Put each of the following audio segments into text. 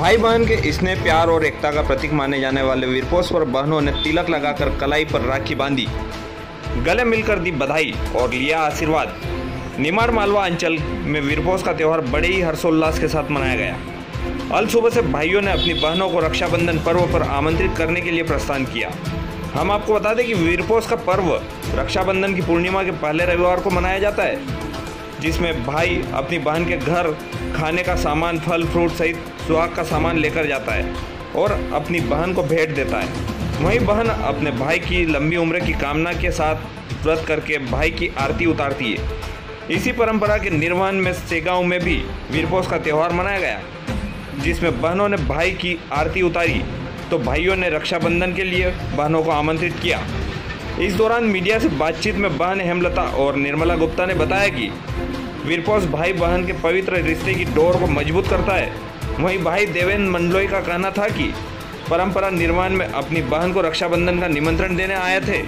भाई बहन के स्नेह, प्यार और एकता का प्रतीक माने जाने वाले वीरपोस पर बहनों ने तिलक लगाकर कलाई पर राखी बांधी, गले मिलकर दी बधाई और लिया आशीर्वाद। निमाड़ मालवा अंचल में वीरपोस का त्यौहार बड़े ही हर्षोल्लास के साथ मनाया गया। अल सुबह से भाइयों ने अपनी बहनों को रक्षाबंधन पर्व पर आमंत्रित करने के लिए प्रस्थान किया। हम आपको बता दें कि वीरपोस का पर्व रक्षाबंधन की पूर्णिमा के पहले रविवार को मनाया जाता है, जिसमें भाई अपनी बहन के घर खाने का सामान, फल फ्रूट सहित सुहाग का सामान लेकर जाता है और अपनी बहन को भेंट देता है। वहीं बहन अपने भाई की लंबी उम्र की कामना के साथ व्रत करके भाई की आरती उतारती है। इसी परंपरा के निर्वहन में सेगांव में भी वीरपोस का त्यौहार मनाया गया, जिसमें बहनों ने भाई की आरती उतारी तो भाइयों ने रक्षाबंधन के लिए बहनों को आमंत्रित किया। इस दौरान मीडिया से बातचीत में बहन हेमलता और निर्मला गुप्ता ने बताया कि वीरपोस भाई बहन के पवित्र रिश्ते की डोर को मजबूत करता है। वहीं भाई देवेंद्र मंडलोई का कहना था कि परंपरा निर्माण में अपनी बहन को रक्षाबंधन का निमंत्रण देने आए थे।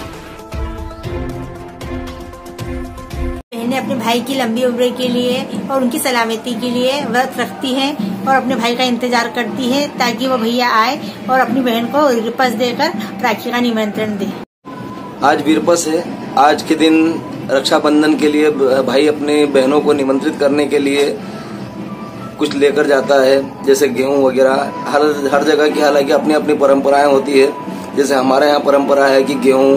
बहनें अपने भाई की लंबी उम्र के लिए और उनकी सलामती के लिए व्रत रखती हैं और अपने भाई का इंतजार करती है ताकि वो भैया आए और अपनी बहन को वीरपोस देकर राखी का निमंत्रण दे। आज वीरपोस है। आज के दिन रक्षाबंधन के लिए भाई अपने बहनों को निमंत्रित करने के लिए कुछ लेकर जाता है, जैसे गेहूं वगैरह। हर जगह की हालांकि अपनी अपनी परंपराएं होती है। जैसे हमारे यहाँ परंपरा है कि गेहूं,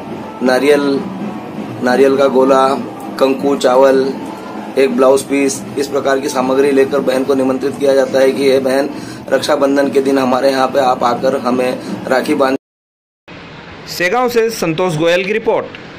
नारियल का गोला, कंकु, चावल, एक ब्लाउज पीस, इस प्रकार की सामग्री लेकर बहन को निमंत्रित किया जाता है कि ये बहन रक्षाबंधन के दिन हमारे यहाँ पे आप आकर हमें राखी बांध। सेगांव से संतोष गोयल की रिपोर्ट।